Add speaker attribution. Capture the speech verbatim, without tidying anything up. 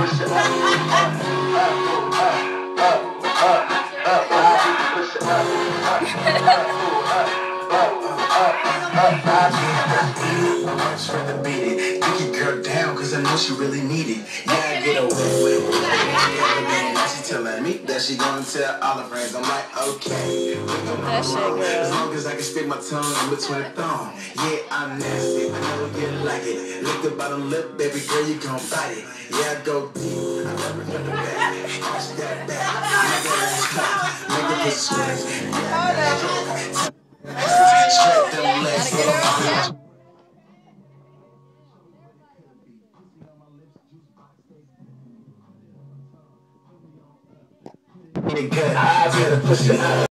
Speaker 1: Trying to beat it, get your girl down, cause I know she really need it. Yeah, I get a whip, whip, whip. Now she telling me that she gonna tell all her friends. I'm like, okay,
Speaker 2: That shit, girl.
Speaker 1: as long as I can stick my tongue in between the thumb. Yeah, I'm nasty, I know you like it. Lick the bottom lip, baby girl, you gon' bite it. Yeah, I go deep, I never from the back. Watch that back, make that ass clap, make it push sweat. Yeah, straight them legs. Good, I better push it up.